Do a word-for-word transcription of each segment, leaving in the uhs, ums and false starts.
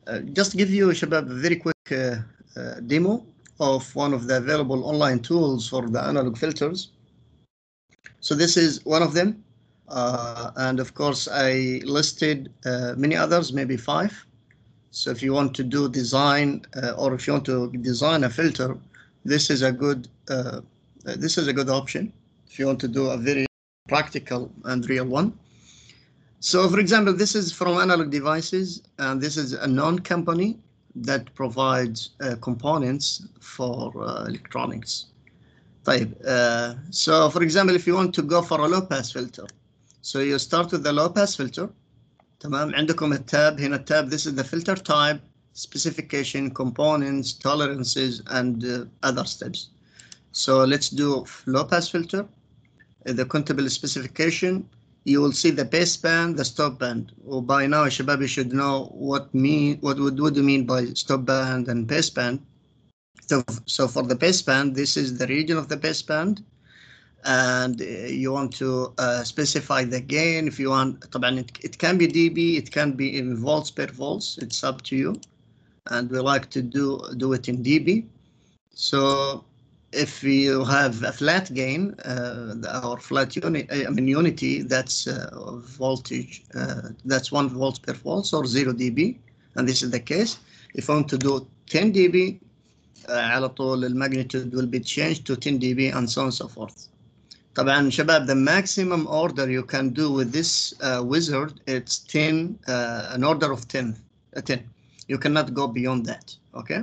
uh, just give you شباب a very quick uh, uh, demo of one of the available online tools for the analog filters. So this is one of them, uh, and of course I listed uh, many others, maybe five. So if you want to do design uh, or if you want to design a filter, this is a good uh, this is a good option if you want to do a very practical and real one. So for example, this is from Analog Devices, and this is a known company that provides uh, components for uh, electronics. طيب, uh, so for example, if you want to go for a low pass filter, so you start with the low pass filter. تمام, عندكم التاب هنا التاب, this is the filter type, specification, components, tolerances, and uh, other steps. So let's do low pass filter. The countable specification, you will see the baseband, the stop band. Or by now, Shabab, you should know what mean what would what do you mean by stop band and baseband. So, so for the baseband, this is the region of the baseband, and uh, you want to uh, specify the gain. If you want, it, it can be dB, it can be in volts per volts. It's up to you, and we like to do do it in dB. So if you have a flat gain uh, or flat unit, I mean unity, that's uh, voltage, uh, that's one volt per volt or zero dB, and this is the case. If I want to do ten dB, uh, على طول the magnitude will be changed to ten dB and so on and so forth. طبعا شباب, the maximum order you can do with this uh, wizard, it's ten, uh, an order of ten, uh, ten. You cannot go beyond that, okay?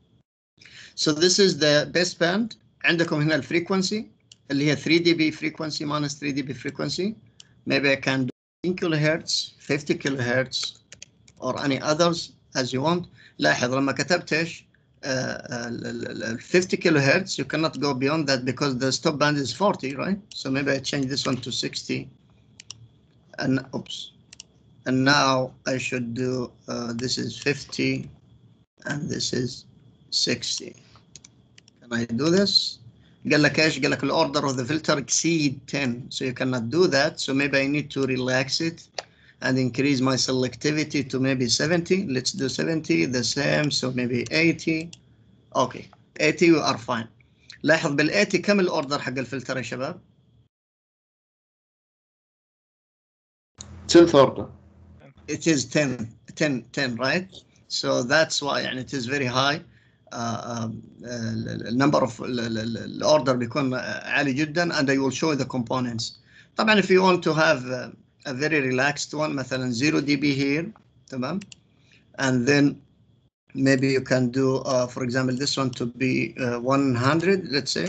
So this is the baseband. عندكم هنا الفريكونسي اللي هي three dB frequency minus three dB frequency. Maybe I can do ten kilohertz, fifty kilohertz, or any others as you want. لاحظ لما كتبت ايش uh, fifty kilohertz, you cannot go beyond that because the stop band is forty, right? So maybe I change this one to sixty, and oops, and now I should do uh, this is fifty, and this is sixty. Can I do this? قال لك ايش؟ قال لك the order of the filter exceed ten, so you cannot do that. So maybe I need to relax it and increase my selectivity to maybe seventy. Let's do seventy, the same, so maybe eighty. Okay, eighty we are fine. لاحظ بال eighty كم الاوردر حق الفلتر يا شباب؟ tenth order. It is ten, ten, ten, right? So that's why, and it is very high. Uh, uh, number of الأوردر بيكون عالي جدا, and I will show you the components. طبعا if you want to have uh, a very relaxed one, مثلا zero dB here, تمام, and then maybe you can do, uh, for example, this one to be uh, one hundred, let's say.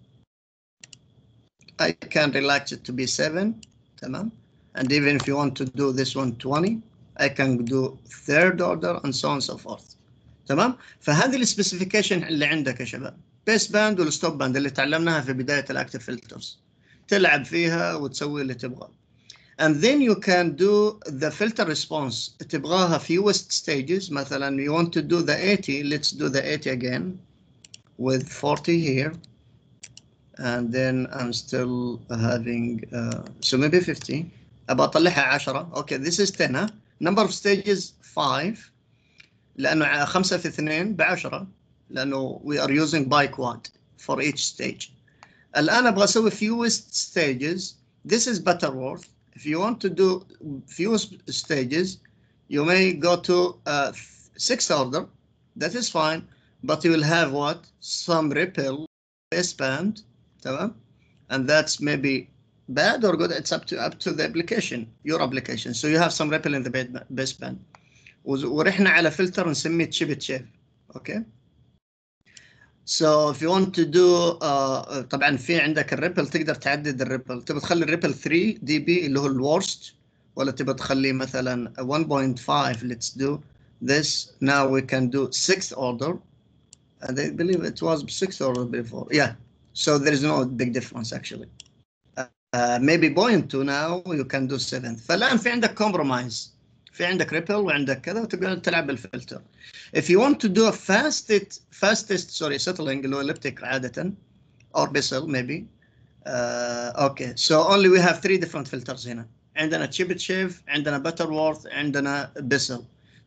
I can relax it to be seven, تمام, and even if you want to do this one twenty, I can do third order and so on and so forth. تمام. فهذه السبيسيفيكيشن اللي عندك يا شباب, بيس باند والستوب باند اللي تعلمناها في بدايه الاكتيف فلترز, تلعب فيها وتسوي اللي تبغاه. And then you can do the filter response. تبغاها fewest stages. مثلا you want to do the eighty, let's do the eighty again with forty here, and then I'm still having uh, so maybe fifty. ابغى اطلعها عشرة. Okay, this is ten, huh? Number of stages five. لأنه خمسة في اثنين بعشرة, لأنه we are using biquad for each stage. الآن أبغى أسوي fewest stages. This is Butterworth. If you want to do fewest stages, you may go to uh, sixth order. That is fine, but you will have what? Some ripple baseband, تمام? And that's maybe bad or good. It's up to up to the application, your application. So you have some ripple in the baseband. ورحنا على فلتر نسميه تشيب تشيف. Okay, so if you want to do uh, طبعا في عندك الريبل, تقدر تعدد الريبل. تبغى تخلي الريبل three dB اللي هو الورست, ولا تبغى تخليه مثلا one point five. Let's do this. Now we can do sixth order, and I believe it was sixth order before. Yeah, so there is no big difference actually. Uh, maybe point two, now you can do seventh. فالآن في عندك compromise. في عندك ريبل وعندك كذا, وتقدر تلعب بالفلتر. If you want to do a fastest, fastest, sorry, settling اللي هو elliptic عادة, or Bessel maybe. Uh, okay, so only we have three different filters هنا. عندنا Chebyshev, عندنا Butterworth, عندنا Bessel.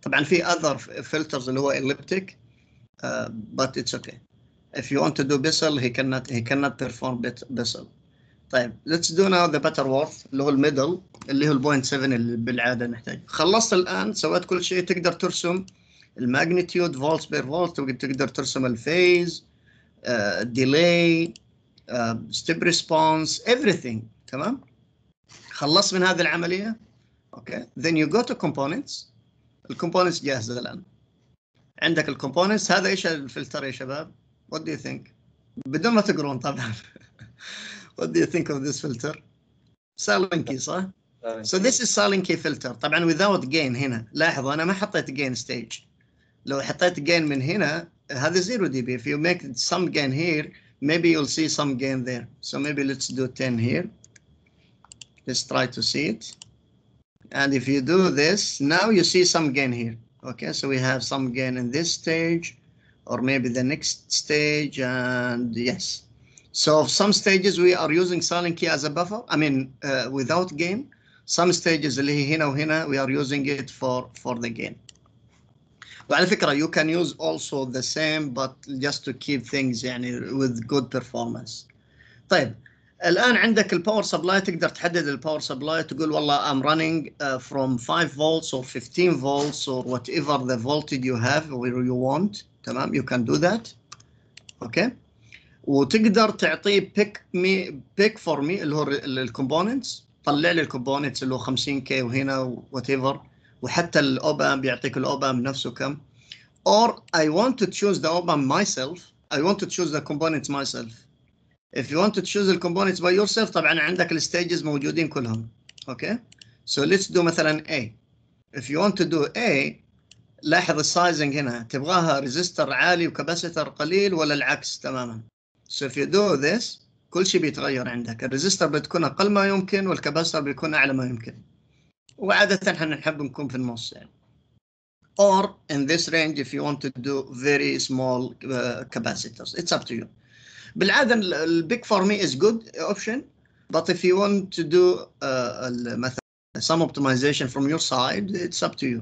طبعا في other filters اللي هو elliptic uh, but it's okay. If you want to do Bessel he cannot he cannot perform Bessel. طيب let's do now the Butterworth اللي هو الميدل اللي هو البوينت سبعة اللي بالعاده نحتاج. خلصت الان، سويت كل شيء، تقدر ترسم الماجنتيود فولت بير فولت، تقدر ترسم الفيز، ديلي، ستيب ريسبونس، everything. تمام، خلصت من هذه العمليه. اوكي okay. Then you go to components. الكومبوننتس جاهزه الان. عندك الكومبوننتس. هذا ايش الفلتر يا شباب؟ What do you think؟ بدون ما تقرون طبعا. What do you think of this filter؟ Salinky صح؟ So this is Salinky filter. طبعا without gain هنا. لاحظوا انا ما حطيت gain stage. لو حطيت gain من هنا هذا zero D B. If you make some gain here, maybe you'll see some gain there. So maybe let's do ten here. Let's try to see it. And if you do this, now you see some gain here. Okay, so we have some gain in this stage, or maybe the next stage, and yes. So some stages we are using Salinky as a buffer. I mean, uh, without gain. Some stages اللي هي هنا وهنا we are using it for for the gain. وعلى فكرة you can use also the same, but just to keep things يعني with good performance. طيب الآن عندك الباور سبلاي، تقدر تحدد الباور سبلاي، تقول والله I'm running uh, from five volts or fifteen volts or whatever the voltage you have where you want. تمام، you can do that. okay. وتقدر تعطيه pick me pick for me اللي هو الكومبوننتس، طلع لي الكومبوننتس اللي هو خمسين كي وهنا whatever، وحتى الأوب أمب بيعطيك الأوب أمب نفسه كم. or I want to choose the op amp myself. I want to choose the components myself. If you want to choose the components by yourself طبعا عندك الستيجز موجودين كلهم. okay. So let's do مثلا A. If you want to do A، لاحظ السايزنج هنا، تبغاها ريزيستر عالي وكاباسيتر قليل ولا العكس تماما. So if you do this كل شيء بيتغير عندك، الريزيستر بتكون أقل ما يمكن والكاباسيتر بيكون أعلى ما يمكن، وعادة احنا نحب نكون في النص يعني. Or in this range if you want to do very small uh, capacitors, it's up to you. بالعادة ال big for me is good option, but if you want to do uh, مثلا some optimization from your side, it's up to you.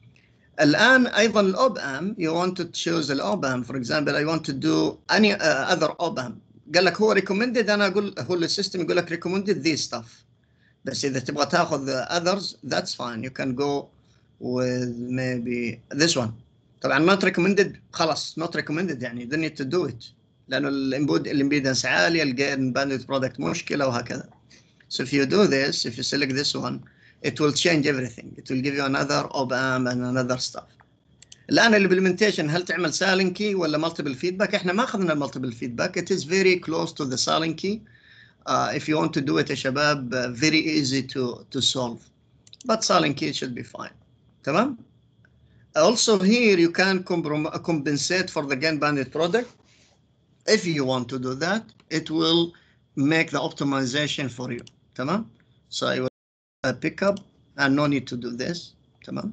الآن أيضا الأوب أم you want to choose الأوب أم. for example I want to do any uh, other أوب أم. قال لك هو recommended، أنا أقول هو السيستم يقول لك recommended this stuff. بس إذا تبغى تاخذ others that's fine, you can go with maybe this one. طبعا not recommended خلاص not recommended يعني don't need to do it، لأنه الإمبود الإمبيدنس عالية، الجين باندويث برودكت مشكلة وهكذا. So if you do this, if you select this one, it will change everything. It will give you another op amp and another stuff. الآن الإمبلمنتيشن هل تعمل سالينكي ولا مالتيبل فيدباك؟ إحنا ما أخذنا المالتيبل فيدباك. It is very close to the سالينكي. Uh, if you want to do it يا شباب uh, very easy to to solve. But سالينكي should be fine. تمام؟ Also here you can compensate for the gain bandwidth product. If you want to do that, it will make the optimization for you. تمام؟ So I will uh, pick up and no need to do this. تمام؟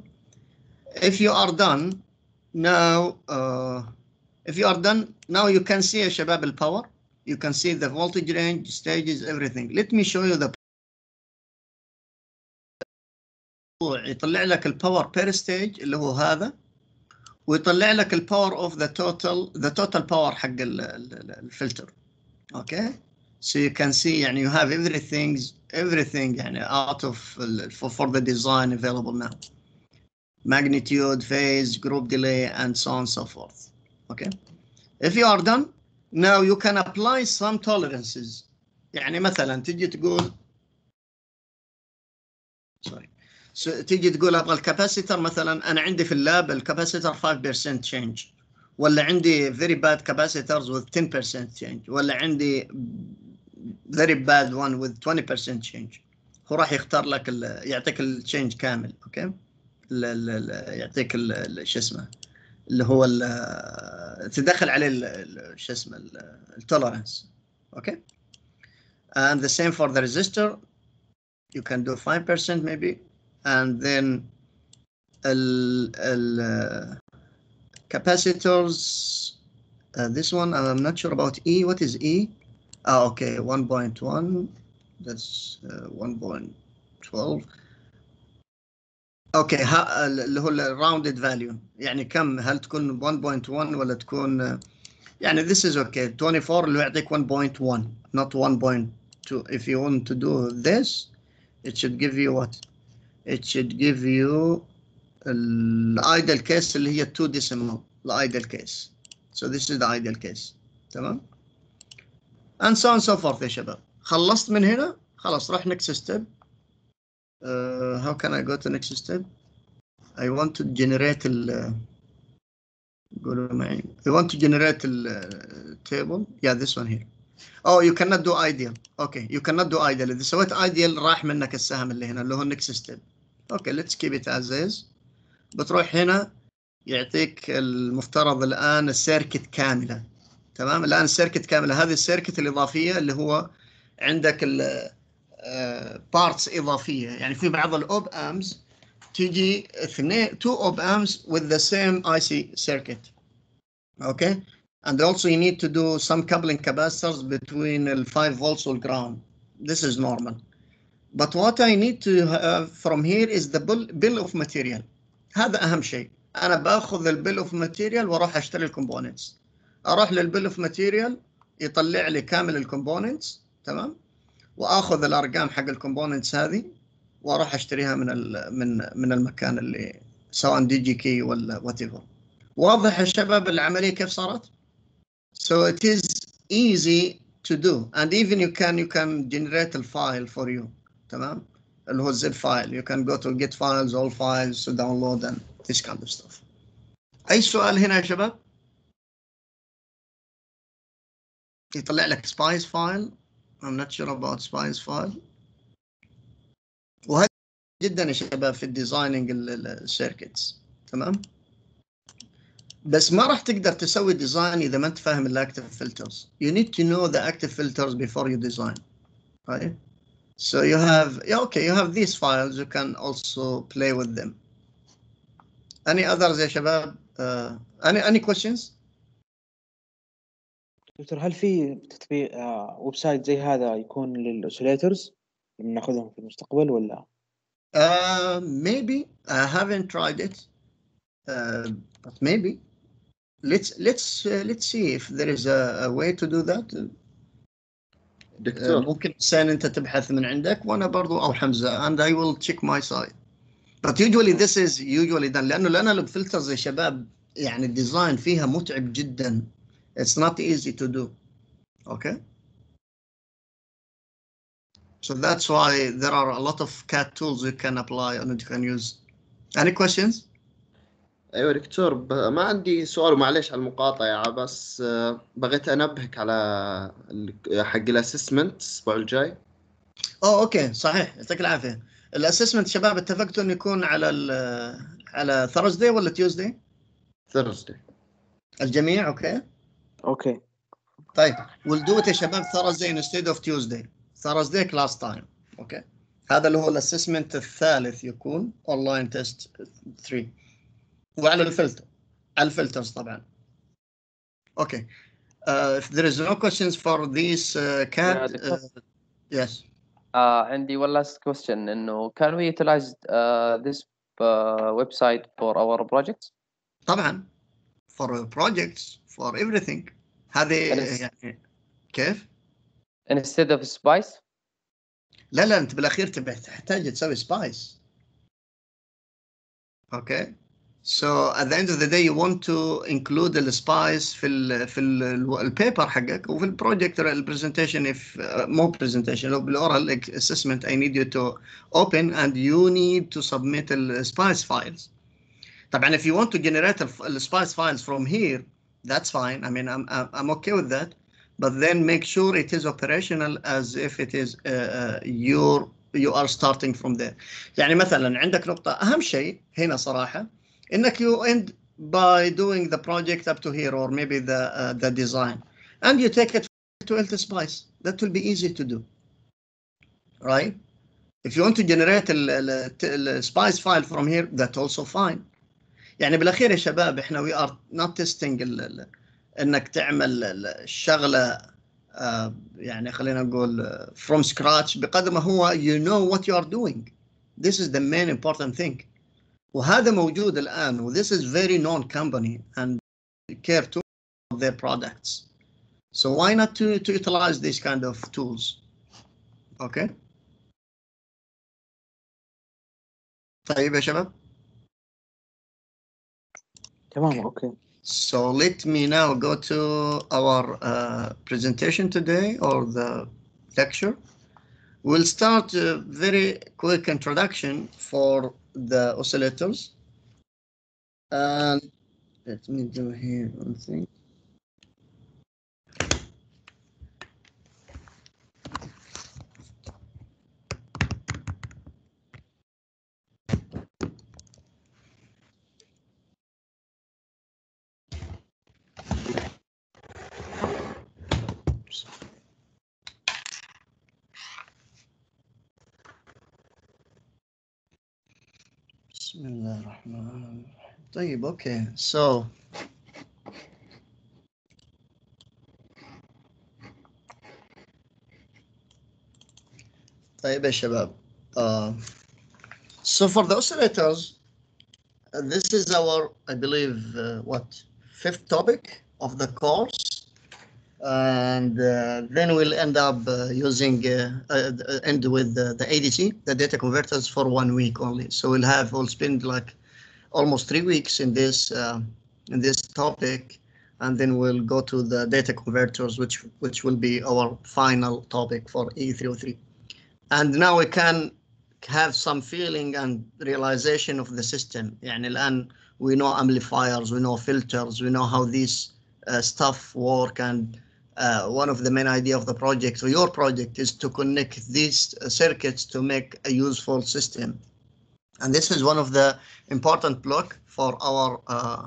If you are done now, uh, if you are done now, you can see يا شباب الباور. You can see the voltage range, stages, everything. Let me show you the. يطلع لك الباور بير ستيج اللي هو هذا، ويطلع لك الباور اوف ذا توتال ذا توتال باور حق الفلتر. اوكي. So you can see يعني you have everything everything يعني out of for, for the design available now. Magnitude, phase, group delay, and so on and so forth. Okay. If you are done, now you can apply some tolerances. يعني مثلا تجي تقول sorry. So, تيجي تقول ابغى الكاباسيتر مثلا، انا عندي في اللاب الكاباسيتر five percent change، ولا عندي very bad capacitors with ten percent change، ولا عندي very bad one with twenty percent change. هو راح يختار لك يعطيك التشينج كامل. اوكي. ال ال يعطيك شو اسمه اللي هو تدخل عليه شو اسمه التولرنس. اوكي. And the same for the resistor. You can do five percent maybe. And then ال ال uh, capacitors, uh, this one I'm not sure about E. What is E? Ah, okay, one point one. That's uh, one point one two. اوكي ها اللي هو الراوندد فاليو، يعني كم، هل تكون واحد نقطة واحد ولا تكون يعني this is okay أربعة وعشرين اللي يعطيك واحد نقطة واحد not one point two. if you want to do this it should give you what, it should give you الايدل case اللي هي two decimal الايدل case. so this is the ideal case. تمام and so on so forth يا شباب. خلصت من هنا خلاص راح next step. uh, how can I go to next step? I want to generate ال قولوا معي. I want to generate ال table. yeah this one here. oh you cannot do ideal. okay you cannot do ideal. إذا سويت ideal راح منك السهم اللي هنا اللي هو next step. okay let's keep it as is. بتروح هنا يعطيك المفترض الآن السيركت كاملة. تمام الآن السيركت كاملة. هذه السيركت الإضافية اللي هو عندك ال بارتس إضافية، يعني في بعض الأوب أمز تيجي اثنين two op amps with the same I C circuit. okay and also you need to do some coupling capacitors between the five volts and ground. this is normal, but what I need to have from here is the bill of material. هذا أهم شيء. أنا بأخذ البيل اوف ماتيريال وأروح أشتري الكومبوننتس. أروح للبيل اوف ماتيريال يطلع لي كامل الكومبوننتس. تمام وآخذ الأرقام حق الكومبوننتس هذه وأروح أشتريها من من من المكان اللي سواء دي جي كي ولا whatever. واضح يا شباب العملية كيف صارت؟ so it is easy to do and even you can you can generate a file for you. تمام اللي هو zip file. you can go to get files all files to download and this kind of stuff. أي سؤال هنا يا شباب؟ يطلع لك spice file. I'm not sure about spice file. وهذا جدا يا شباب في الديزايننج السيركتس. تمام بس ما راح تقدر تسوي ديزاين إذا ما أنت فاهم الأكتيف فلترز. you need to know the active filters before you design. right so you have yeah, okay you have these files you can also play with them. any others يا شباب؟ uh, any any questions؟ دكتور هل في تطبيق ويب سايت زي هذا يكون للأوسيليترز ناخذهم في المستقبل ولا؟ uh, maybe I haven't tried it uh, but maybe let's let's uh, let's see if there is a, a way to do that. دكتور uh, ممكن سين انت تبحث من عندك وانا برضو او حمزة and I will check my side. but usually this is usually done لانه الانالوج فلترز يا شباب يعني الديزاين فيها متعب جدا. it's not easy to do. okay so that's why there are a lot of C A D tools you can apply and you can use. any questions؟ ايوه دكتور ب... ما عندي سؤال ومعليش على المقاطعه بس بغيت انبهك على حق الاسسمنت الاسبوع الجاي. اوه اوكي صحيح يعطيك العافيه. الاسسمنت شباب اتفقتوا انه يكون على على ثرزداي ولا تيوزداي؟ ثرزداي الجميع. اوكي اوكي طيب we'll do it يا شباب Thursday instead of Tuesday. Thursday class time. اوكي هذا اللي هو الاسسمنت الثالث يكون اونلاين تيست ثلاثة وعلى الفلتر على الفلترز طبعا. اوكي uh, if there is no questions for these uh, C A D uh, yes Uh, عندي one last question إنه can we utilize uh, this uh, website for our projects؟ طبعا for projects for everything. هذه يعني كيف؟ instead of spice؟ لا لا أنت بالأخير تبي تحتاج تسوي سبايس. okay so at the end of the day you want to include the spice في ال في البيبر حقك وفي البروجكت البرزنتيشن. if uh, مو presentation لو بالاورال assessment I need you to open and you need to submit the spice files. طبعا if you want to generate the spice files from here that's fine. I mean I'm I'm okay with that, but then make sure it is operational as if it is uh, uh, your you are starting from there. يعني مثلا عندك نقطة أهم شيء هنا صراحة إنك you end by doing the project up to here or maybe the uh, the design and you take it to L T Spice. That will be easy to do, right? If you want to generate the spice file from here that's also fine. يعني بالأخير يا شباب إحنا we are not testing ال إنك تعمل الشغلة uh, يعني خلينا نقول uh, from scratch بقدر ما هو you know what you are doing. This is the main important thing. وهذا موجود الآن و this is very known company and care to their products. So why not to, to utilize these kind of tools? Okay. طيب يا شباب. تمام اوكي. So let me now go to our uh, presentation today or the lecture. We'll start a very quick introduction for the oscillators. And let me do here one thing. بسم الله الرحمن الرحيم. طيب okay, so طيب يا شباب. Uh, so for the oscillators, uh, this is our, I believe, uh, what, fifth topic of the course, and uh, then we'll end up uh, using uh, uh, end with the, the A D C, the data converters, for one week only. So we'll have we'll spend like almost three weeks in this uh, in this topic, and then we'll go to the data converters, which which will be our final topic for E E three oh three. And now we can have some feeling and realization of the system. يعني الآن we know amplifiers, we know filters, we know how these uh, stuff work, and uh, one of the main idea of the project or your project is to connect these uh, circuits to make a useful system. And this is one of the important block for our uh,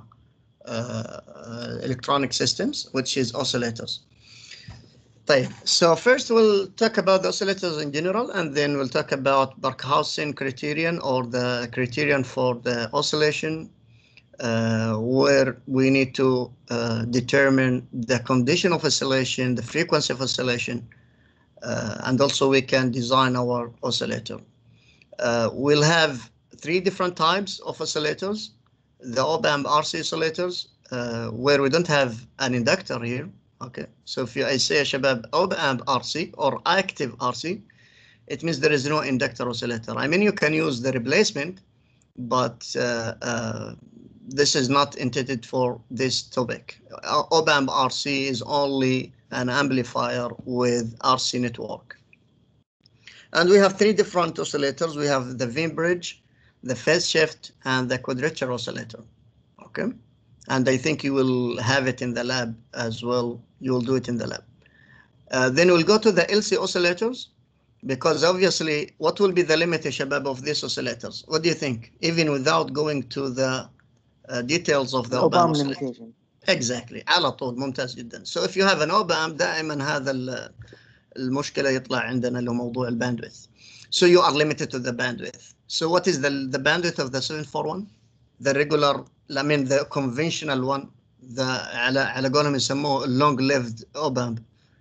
uh, electronic systems, which is oscillators. طيب, so first we'll talk about the oscillators in general, and then we'll talk about Barkhausen criterion, or the criterion for the oscillation, uh, where we need to uh, determine the condition of oscillation, the frequency of oscillation, uh, and also we can design our oscillator. Uh, we'll have three different types of oscillators: the op-amp R C oscillators, uh, where we don't have an inductor here. Okay, so if you I say shabab op-amp R C or active R C, it means there is no inductor oscillator. I mean, you can use the replacement, but uh, uh, this is not intended for this topic. Op-amp R C is only an amplifier with R C network. And we have three different oscillators. We have the Wien bridge, the phase shift, and the quadrature oscillator. Okay, and I think you will have it in the lab as well. You will do it in the lab. Uh, then we'll go to the L C oscillators, because obviously, what will be the limit, shabab, of these oscillators? What do you think? Even without going to the uh, details of the op-amp limitation. Exactly. على طول. ممتاز جدا. So if you have an op-amp, دائما هذا المشكلة يطلع عندنا اللي هو موضوع الباندويث. So you are limited to the bandwidth. So what is the the bandwidth of the seven forty-one? The regular, I mean the conventional one. The على على قولهم يسموه long lived op-amp.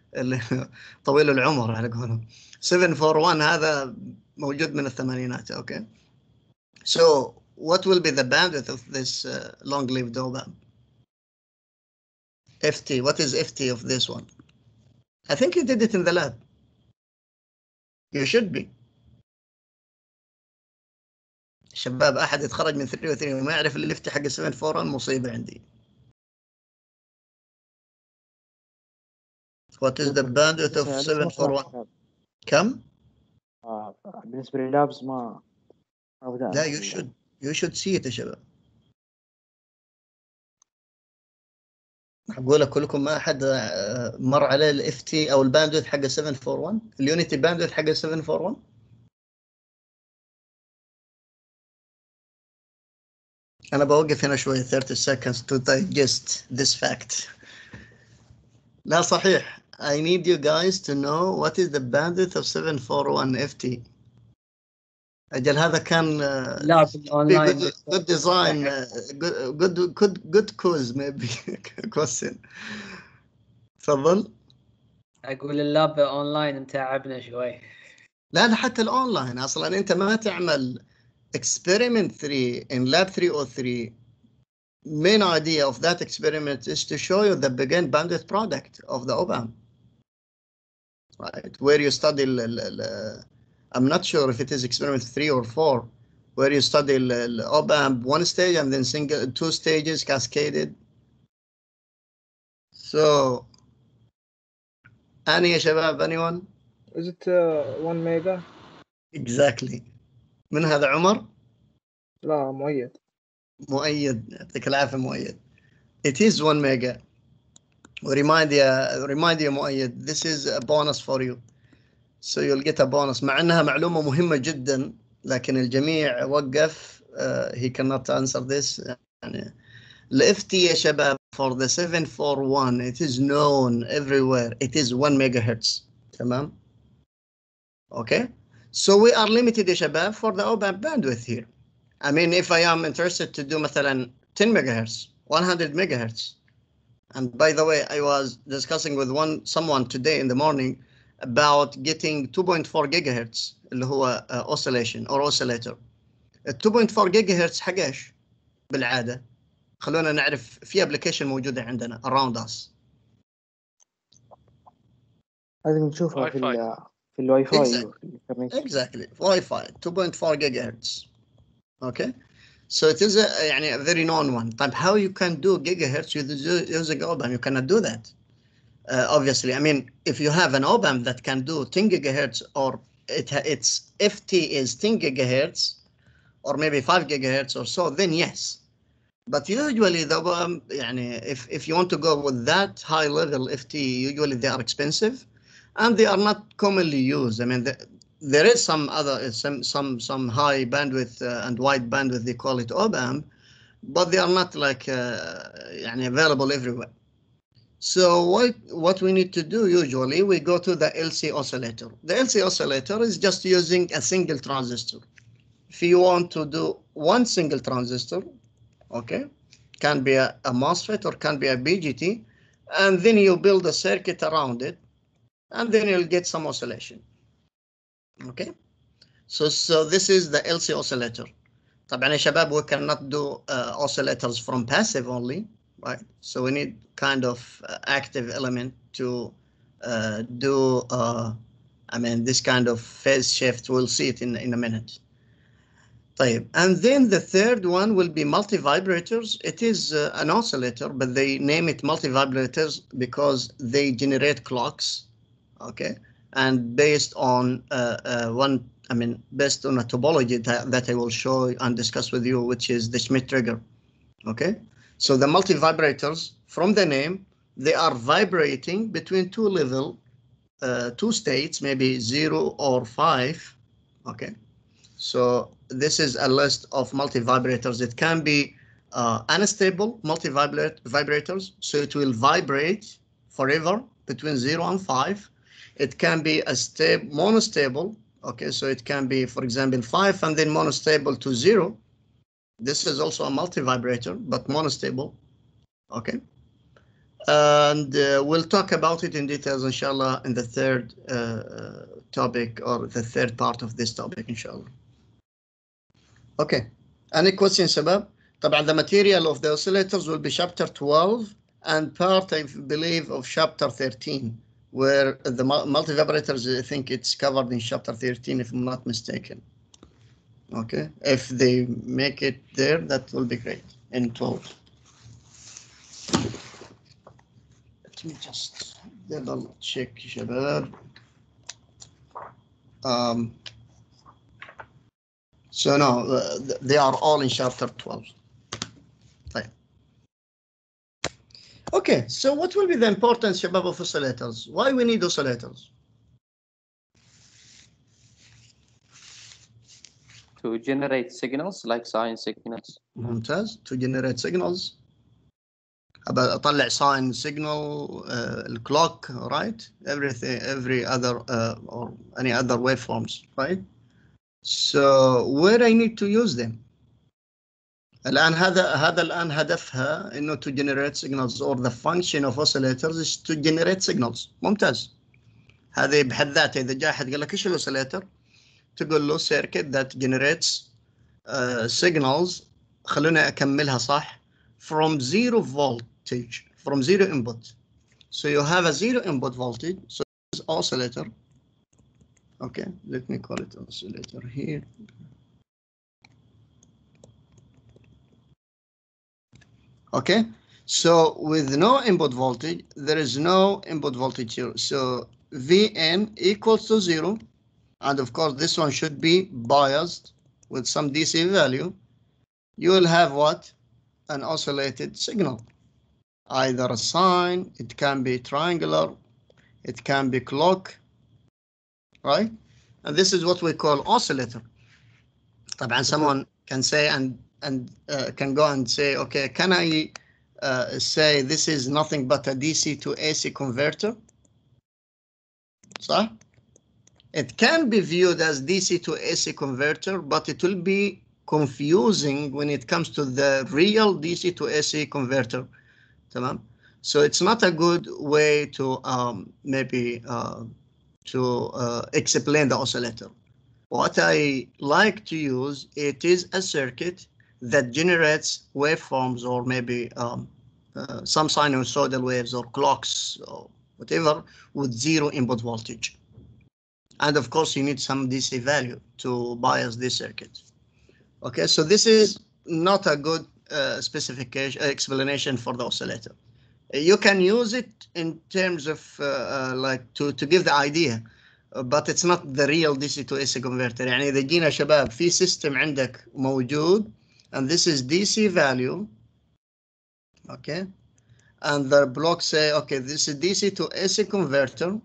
طويل العمر على قولهم. seven forty-one هذا موجود من الثمانينات. Okay. So what will be the bandwidth of this uh, long lived op-amp? F T. What is F T of this one? I think you did it in the lab. You should be. شباب أحد يتخرج من three oh three وما يعرف اللي يفتح حق seven forty-one مصيبة عندي. What is the bandwidth of seven forty-one? كم؟ آه بالنسبة لللابس ما لا you should you should see it يا شباب. أقول لك كلكم ما أحد مر عليه ال إف تي أو الباندويث حق seven forty-one، اليونيتي باندويث حق seven forty-one. أنا بوقف هنا شوي thirty seconds to digest this fact. لا صحيح. I need you guys to know what is the bandwidth of seven forty-one F T. أجل هذا كان لا بالأونلاين good, good design, good good good good quiz maybe question. تفضل. أقول اللاب أونلاين متعبنا شوي. لا لا حتى الأونلاين أصلا أنت ما تعمل experiment three in lab three oh three, main idea of that experiment is to show you the begin bandwidth product of the op-amp, right? Where you study, I'm not sure if it is experiment three or four, where you study the op-amp one stage and then single two stages cascaded. So, any يا شباب, anyone? Is it uh, one mega? Exactly. من هذا عمر؟ لا مؤيد. مؤيد, يعطيك العافية مؤيد. It is one mega. Remind you, remind you مؤيد, this is a bonus for you. So you'll get a bonus. مع أنها معلومة مهمة جدا, لكن الجميع وقف. Uh, he cannot answer this. يعني ال F T يا شباب for the seven four one, it is known everywhere. It is one megahertz. تمام? Okay. So we are limited يا شباب for the op-amp bandwidth here. I mean, if I am interested to do مثلا ten megahertz, one hundred megahertz. And by the way, I was discussing with one someone today in the morning about getting two point four gigahertz اللي هو uh, oscillation or oscillator. two point four gigahertz حق ايش بالعادة؟ خلونا نعرف في ابلكيشن موجودة عندنا around us. هذه نشوفها في ال في الواي فاي. Exactly. Wi-Fi two point four gigahertz. Okay. So it is a يعني a very known one. طيب how you can do gigahertz using op-amp? You cannot do that. Uh, obviously, I mean, if you have an op-amp that can do ten gigahertz or it its F T is ten gigahertz or maybe five gigahertz or so, then yes. But usually the um, يعني if if you want to go with that high level F T, usually they are expensive and they are not commonly used. I mean, the, there is some other some some some high bandwidth uh, and wide bandwidth, they call it op-amp, but they are not like uh, يعني available everywhere. So what what we need to do usually, we go to the L C oscillator. The L C oscillator is just using a single transistor. If you want to do one single transistor, okay, can be a, a MOSFET or can be a B G T, and then you build a circuit around it, and then you'll get some oscillation. Okay, so so this is the L C oscillator. طبعا يا شباب, we cannot do uh, oscillators from passive only, right? So we need kind of uh, active element to uh, do, uh, I mean, this kind of phase shift. We'll see it in in a minute. طيب. And then the third one will be multivibrators. It is uh, an oscillator, but they name it multivibrators because they generate clocks, okay? And based on uh, uh, one, I mean, based on a topology that, that I will show and discuss with you, which is the Schmidt trigger, okay? So the multivibrators, from the name, they are vibrating between two level, uh, two states, maybe zero or five, okay? So this is a list of multivibrators. It can be uh, unstable multivibrators, so it will vibrate forever between zero and five. It can be a stable monostable, okay, so it can be, for example, five and then monostable to zero. This is also a multivibrator, but monostable, okay. And uh, we'll talk about it in details, inshallah, in the third uh, topic or the third part of this topic, inshallah. Okay, any questions, Shabab? طبعا the material of the oscillators will be chapter twelve and part, I believe, of chapter thirteen, where the multivibrators, I think it's covered in chapter thirteen, if I'm not mistaken. Okay, if they make it there, that will be great, in twelve. Let me just double check, Shabab. Um, So no, uh, they are all in chapter twelve. Right. Okay, so what will be the importance, Shabab, of oscillators? Why we need oscillators? To generate signals like sine signals. ممتاز. To generate signals. أبى أطلع sine signal, uh, clock, right? Everything, every other uh, or any other waveforms, right? So where I need to use them? الآن هذا هذا الآن هدفها إنه to generate signals, or the function of oscillators is to generate signals. ممتاز. هذه بحد ذاتها إذا جاء أحد قال لك إيش الأوسيلاتر؟ تقول له circuit that generates uh, signals. خلونا أكملها صح. From zero voltage, from zero input. So you have a zero input voltage. So this is oscillator. Okay, let me call it oscillator here. Okay, so with no input voltage, there is no input voltage here. So V N equals to zero. And of course, this one should be biased with some D C value. You will have what? An oscillated signal. Either a sine, it can be triangular, it can be clock, right? And this is what we call oscillator. طبعا someone can say and and uh, can go and say, okay, can I uh, say this is nothing but a D C to A C converter? So it can be viewed as D C to A C converter, but it will be confusing when it comes to the real D C to A C converter. تمام? So it's not a good way to um, maybe uh, to uh, explain the oscillator. What I like to use, it is a circuit that generates waveforms or maybe um, uh, some sinusoidal waves or clocks or whatever with zero input voltage. And of course, you need some D C value to bias this circuit. Okay, so this is not a good uh, specification uh, explanation for the oscillator. You can use it in terms of uh, uh, like to to give the idea, uh, but it's not the real D C to A C converter. يعني إذا جينا شباب في system عندك موجود and this is D C value, okay, and the block say, okay, this is D C to A C converter.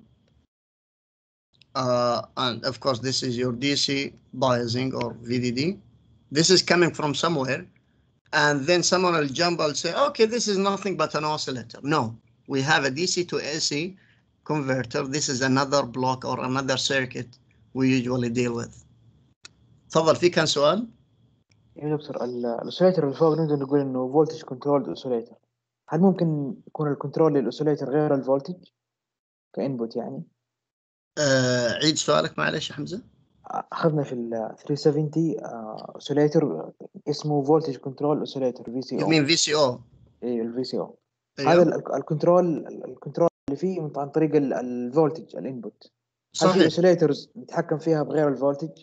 Uh, and of course, this is your D C biasing or V D D. This is coming from somewhere. And then someone will jump and say, okay, this is nothing but an oscillator. No, we have a D C to A C converter. This is another block or another circuit we usually deal with. تفضل في كان سؤال؟ يا دكتور الاوسيليتر اللي فوق نقدر نقول انه فولتج كنترول اوسيليتر. هل ممكن يكون الكنترول للاوسيليتر غير الفولتج كانبوت يعني؟ آه عيد سؤالك معلش يا حمزة. اخذنا في ال ثلاثمية وسبعين اوسيليتر اسمه فولتج كنترول اوسيليتر في سي او. You mean في سي او؟ ايوه الفي سي او. أيوه. هذا الكنترول الكنترول اللي فيه عن طريق الفولتج الانبوت. هل في اوسيليترز نتحكم فيها بغير الفولتج؟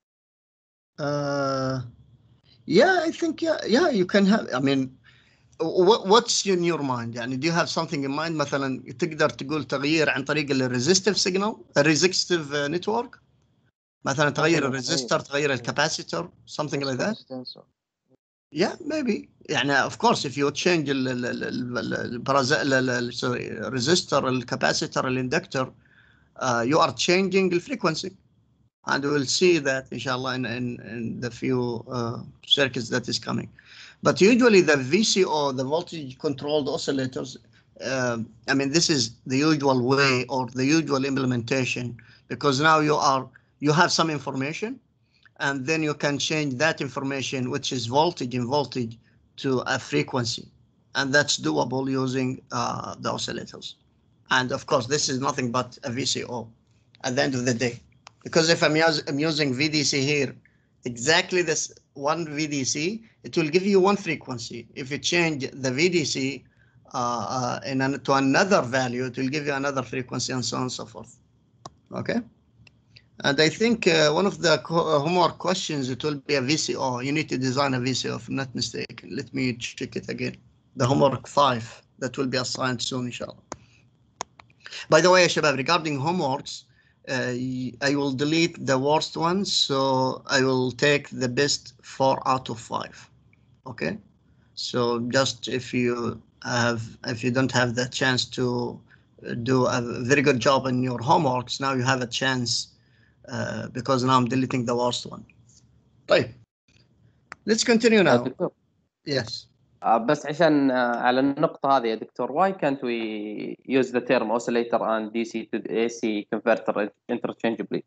Uh, yeah, I think yeah, yeah, you can have. I mean, what what's in your mind? يعني do you have something in mind? مثلا تقدر تقول تغيير عن طريق الريزستيف سيجنال، الريزستيف نتورك. مثلا تغير الريزستور، تغير الكاباسيتور، something like that. Yeah, maybe. يعني of course if you change ال ال ال ال sorry resistor, الكاباسيتور، الاندكتور, uh, you are changing the frequency. And we'll see that, inshallah, in, in, in the few uh, circuits that is coming. But usually the V C O, the voltage controlled oscillators, uh, I mean, this is the usual way or the usual implementation, because now you are, you have some information and then you can change that information, which is voltage in voltage, to a frequency. And that's doable using uh, the oscillators. And of course, this is nothing but a V C O at the end of the day. Because if I'm, us I'm using V D C here, exactly this one V D C, it will give you one frequency. If you change the V D C uh, uh, in an, to another value, it will give you another frequency and so on and so forth. Okay. And I think uh, one of the homework questions, it will be a V C O. You need to design a V C O, if I'm not mistaken. Let me check it again. The homework five, that will be assigned soon, inshallah. By the way, Shabab, regarding homeworks, Uh, I will delete the worst ones, so I will take the best four out of five. Okay, so just if you have, if you don't have the chance to do a very good job in your homeworks, now you have a chance uh, because now I'm deleting the worst one. Right. Let's continue now. دكتور. Yes. Uh, بس عشان uh, على النقطة هذه يا دكتور, why can't we use the term oscillator and D C to A C converter interchangeably?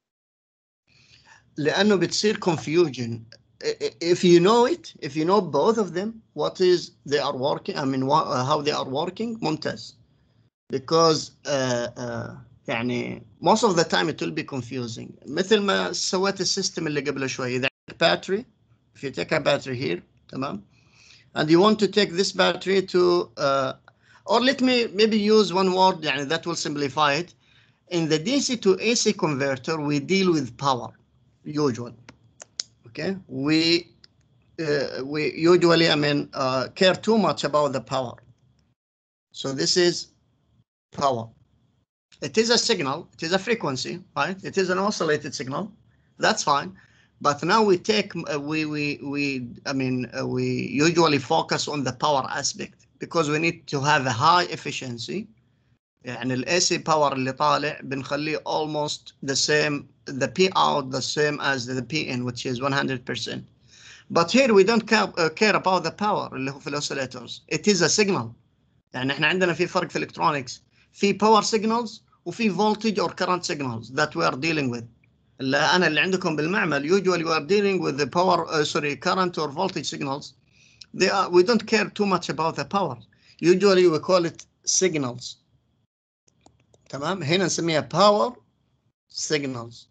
لأنه بتصير confusion. If you know it, if you know both of them, what is they are working, I mean what, uh, how they are working, ممتاز. Because uh, uh, يعني most of the time it will be confusing. مثل ما سويت السيستم اللي قبل شوي. إذا عندك battery if you take a battery here, تمام, and you want to take this battery to, uh, or let me maybe use one word يعني, that will simplify it. In the D C to A C converter, we deal with power, usually. Okay, we uh, we usually, I mean, uh, care too much about the power. So this is power. It is a signal, it is a frequency, right? It is an oscillated signal. That's fine. But now we take, uh, we, we, we, I mean, uh, we usually focus on the power aspect because we need to have a high efficiency. يعني ال A C power اللي طالع بنخليه almost the same, the P out the same as the P in, which is one hundred percent. But here we don't care, uh, care about the power اللي هو في الأوسيلاتورز. It is a signal. يعني احنا عندنا في فرق في electronics. في power signals وفي voltage or current signals that we are dealing with. اللي أنا اللي عندكم بالمعمل usually we are dealing with the power, uh, sorry, current or voltage signals. They are, we don't care too much about the power. Usually we call it signals. تمام, هنا نسميها power signals.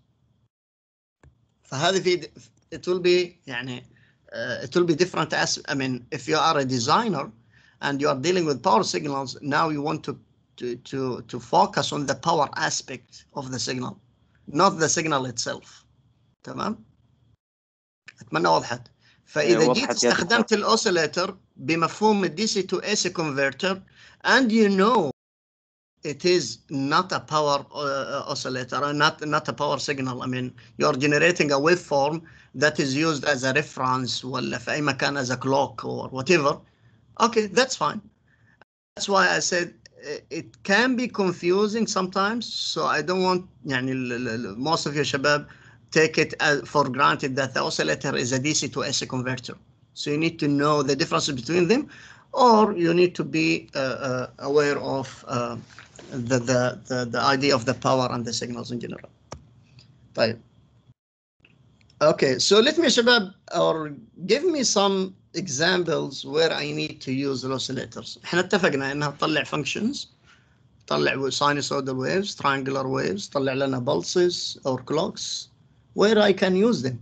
فهذه في, it will be يعني uh, it will be different as, I mean, if you are a designer and you are dealing with power signals, now you want to to to to focus on the power aspect of the signal, not the signal itself. تمام, اتمنى وضحت. فاذا جيت استخدمت الاوسيلاتور بمفهوم الدي سي to A C converter and you know it is not a power uh, oscillator, not not a power signal. I mean, you're generating a waveform that is used as a reference ولا في أي مكان as a clock or whatever. Okay, that's fine. That's why I said it can be confusing sometimes. So I don't want يعني most of you شباب take it as for granted that the oscillator is a D C to A C converter. So you need to know the difference between them, or you need to be uh, uh, aware of uh, the, the, the, the idea of the power and the signals in general. طيب. Okay, so let me شباب, or give me some examples where I need to use the oscillators. احنا اتفقنا انها تطلع functions, تطلع sinusoidal waves, triangular waves, تطلع لنا pulses or clocks, where I can use them.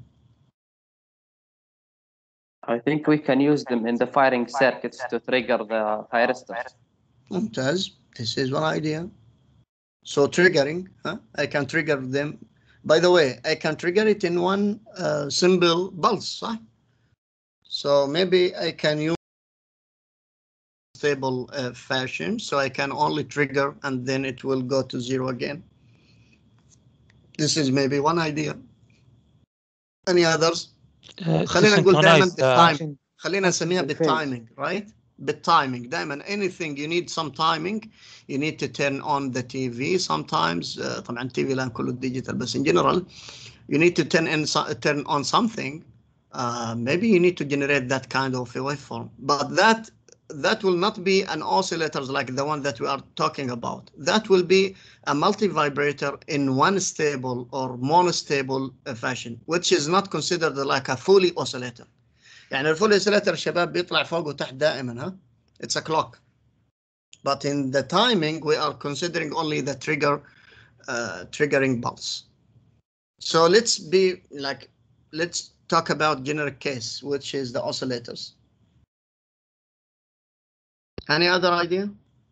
I think we can use them in the firing circuits to trigger the thyristors. ممتاز. This is one idea. So triggering, huh? I can trigger them. By the way, I can trigger it in one uh, simple pulse. Huh? So maybe I can use stable uh, fashion, so I can only trigger and then it will go to zero again. This is maybe one idea. Any others? Uh, خلينا نقول دائما بالتايم. uh, خلينا نسميها بالتايمينج, right? بالتايمينج دائما anything you need some timing, you need to turn on the T V sometimes. uh, طبعا T V الآن كله digital, بس in general you need to turn in turn on something. Uh, maybe you need to generate that kind of a waveform, but that that will not be an oscillator like the one that we are talking about. That will be a multi-vibrator in one stable or monostable fashion, which is not considered like a fully oscillator. يعني الفولي oscillator شباب بيطلع فوق وتحت دائما, ها? It's a clock. But in the timing, we are considering only the trigger, uh, triggering pulse. So let's be like, let's talk about generic case, which is the oscillators. Any other idea?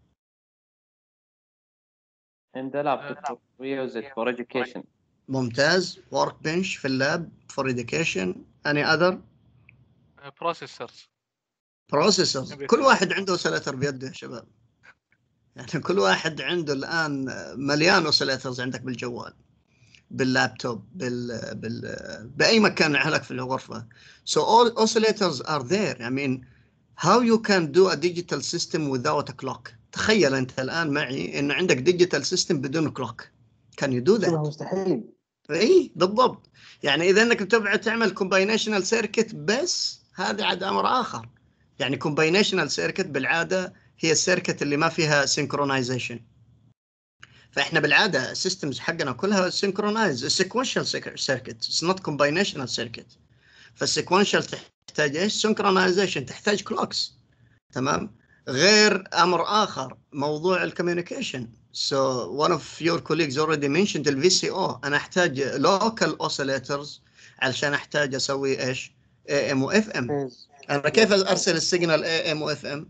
In the lab, we use it for education. ممتاز. Workbench في اللاب for education. Any other? Processors. Processors. كل واحد عنده oscillator بيده يا شباب. يعني كل واحد عنده الآن مليان oscillators عندك بالجوال, باللابتوب, بال بال بأي مكان عندك في الغرفة. So all oscillators are there. I mean, how you can do a digital system without a clock? تخيل أنت الآن معي إنه عندك digital system بدون clock. Can you do that? مستحيل. إيه بالضبط. يعني إذا إنك تبغى تعمل combinational circuit بس هذا عاد أمر آخر. يعني combinational circuit بالعادة هي السيركت اللي ما فيها synchronization. فإحنا بالعادة systems حقنا كلها synchronized sequential circuit. It's not combinational circuit. فالsequential تحتاج إيش؟ synchronization, تحتاج clocks. تمام؟ غير أمر آخر موضوع الcommunication. So one of your colleagues already mentioned the V C O. أنا أحتاج local oscillators علشان أحتاج أسوي إيش؟ إيه إم و إف إم. فيز. أنا كيف أرسل السيجنال إيه إم و إف إم؟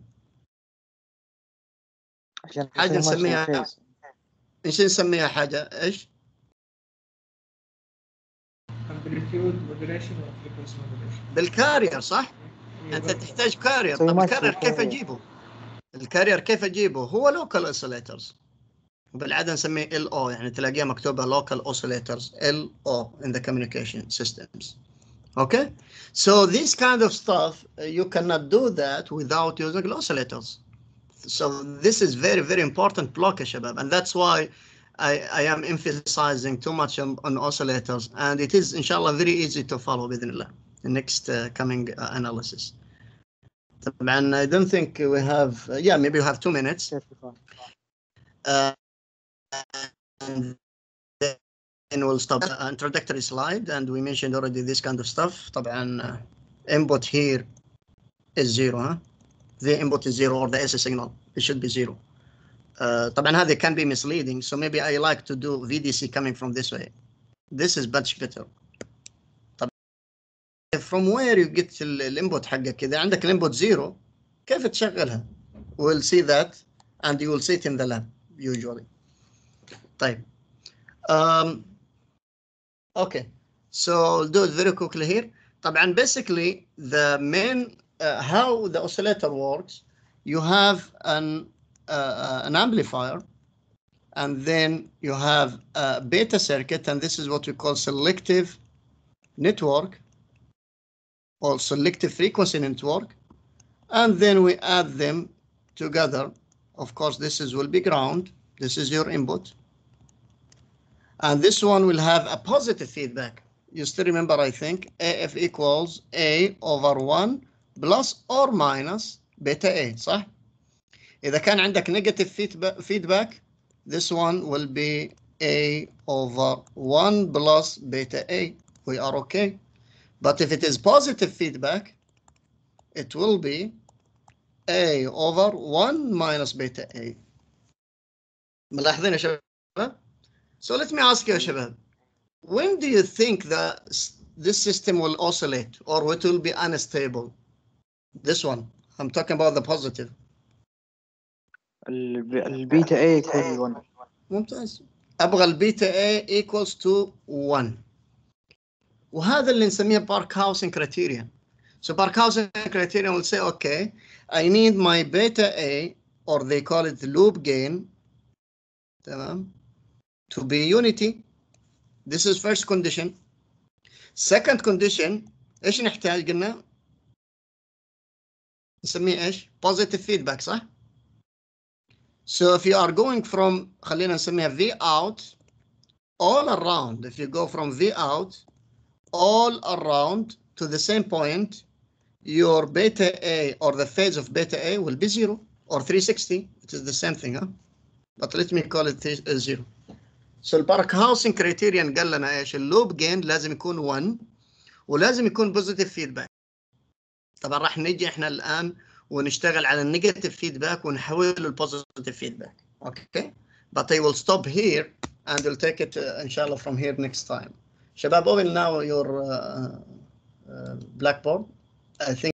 عشان حاجة يصير ماشي نسميها فيز. إيش نسميها حاجة إيش؟ امبليتيود موديليشن وفريكونسي موديليشن. بالكارير صح؟ أنت تحتاج كارير. يسوي طب ماتش الكارير كيف بالكارير. أجيبه؟ الكارير كيف أجيبه؟ هو لوكال أوسيليترز. بالعادة نسميه إل أو، يعني تلاقيها مكتوبة local oscillators إل أو in the communication systems. Okay, so this kind of stuff uh, you cannot do that without using oscillators. So this is very very important block يا شباب, and that's why I, I am emphasizing too much on, on oscillators, and it is inshallah very easy to follow بإذن الله the next uh, coming uh, analysis. طبعا I don't think we have uh, yeah maybe we have two minutes. Uh, and then we'll stop the introductory slide, and we mentioned already this kind of stuff. طبعا uh, input here is zero, huh? The input is zero, or the A C signal, it should be zero. Uh, طبعا هذا can be misleading, so maybe I like to do V D C coming from this way. This is much better. طبعا from where you get the input حقك, إذا عندك input zero كيف تشغلها? We'll see that, and you will see it in the lab usually. طيب. Um, okay, so I'll do it very quickly here. طبعا basically the main uh, how the oscillator works, you have an uh, an amplifier, and then you have a beta circuit, and this is what we call selective network or selective frequency network, and then we add them together. Of course, this is will be ground. This is your input. And this one will have a positive feedback. You still remember, I think, A F equals A over one plus or minus beta A, صح? إذا كان عندك negative feedback, this one will be A over one plus beta A. We are okay. But if it is positive feedback, it will be A over one minus beta A. ملاحظين يا شباب؟ So let me ask you, Shabab, when do you think that this system will oscillate or it will be unstable? This one, I'm talking about the positive. البيتا A equals one. ممتاز. أبغى البيتا A equals to one. وهذا اللي نسميه Barkhausen criterion. So Barkhausen criterion will say, okay, I need my beta A, or they call it loop gain, تمام, to be unity. This is first condition. Second condition, ايش نحتاج قلنا؟ نسميه ايش؟ Positive feedback, صح؟ So if you are going from, خلينا نسميها V out, all around, if you go from V out, all around to the same point, your beta A, or the phase of beta A, will be zero, or three sixty. It is the same thing, huh? But let me call it zero. So الباركهاوسن criterion قال لنا ايش؟ اللوب جين لازم يكون one ولازم يكون بوزيتيف فيدباك. طبعا راح نيجي احنا الان ونشتغل على النيجاتيف فيدباك ونحوله للبوزيتيف فيدباك. Okay, but I will stop here and we'll take it uh, inshallah from here next time. شباب, open now your uh, uh, blackboard. I think